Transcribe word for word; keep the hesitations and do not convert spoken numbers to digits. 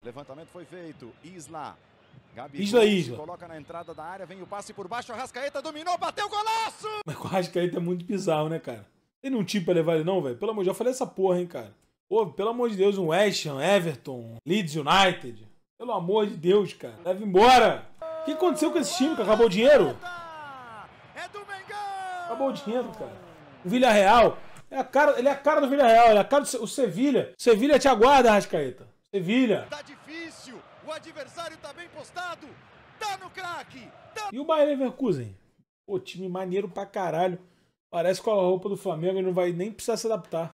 Levantamento foi feito. Isla. Gabi Isla, Isla. Coloca na entrada da área, vem o passe por baixo. Arrascaeta dominou, bateu, golaço! Mas o Arrascaeta é muito bizarro, né, cara? Tem um time pra levar ele não, velho? Pelo amor de Deus, eu falei essa porra, hein, cara. Pô, pelo amor de Deus, um West Ham, Everton, Leeds United. Pelo amor de Deus, cara. Leva embora. O que aconteceu com esse time, cara? Acabou o dinheiro? É do Mengão! Acabou o dinheiro, cara. O Villarreal. É a cara, ele é a cara do Villarreal, ele é a cara do o Sevilha. Sevilha te aguarda, Arrascaeta. Sevilha. Tá difícil, o adversário tá bem postado. Tá no craque. Tá... E o Bayer Leverkusen? Pô, time maneiro pra caralho. Parece com a roupa do Flamengo e não vai nem precisar se adaptar.